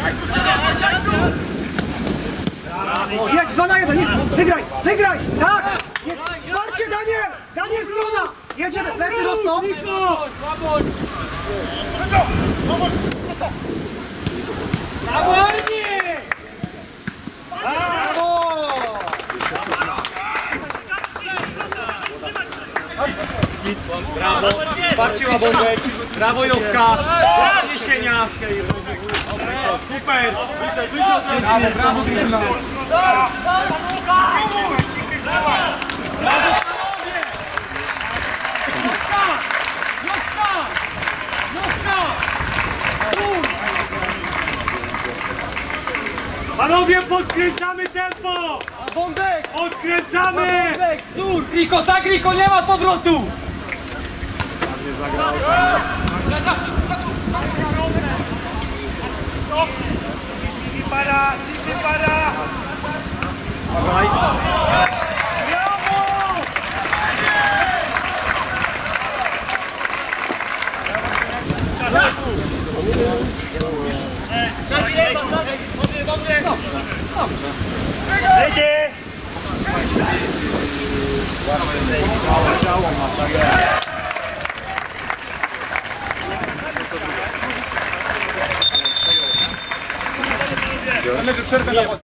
Jedź, 2 na 1, wygraj, wygraj, tak! Wsparcie, Daniel! Daniel, strona! Jedzie, plecy rosną! Brawo! Wsparcie Łabądek! Brawo Jowka! Brawo Jesienia! Super! Brawo, brawo drużyna! Panowie, podkręcamy tempo! Bądek! Odkręcamy! Bądek! Sur! Griko, tak Griko, nie ma powrotu! Nie zagrał. Para! Para! Dawaj! Jedzie! Ale że przerwę na